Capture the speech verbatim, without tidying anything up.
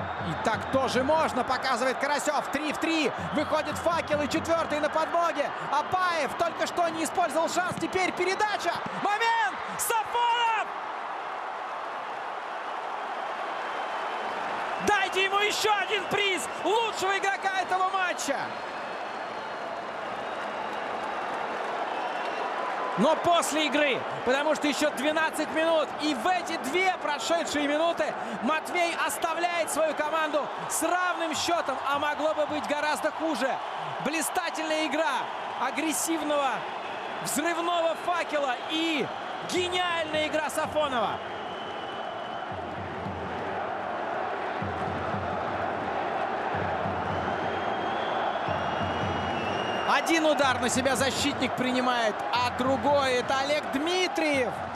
И так тоже можно, показывает Карасев. три в три. Выходит Факел и четвертый на подмоге. Апаев только что не использовал шанс. Теперь передача. Момент! Сафонов! Дайте ему еще один приз лучшего игрока этого матча. Но после игры, потому что еще двенадцать минут, и в эти две прошедшие минуты Матвей оставляет свою команду с равным счетом, а могло бы быть гораздо хуже. Блистательная игра агрессивного, взрывного Факела и гениальная игра Сафонова. Один удар на себя защитник принимает, а другой — это Олег Дмитриев.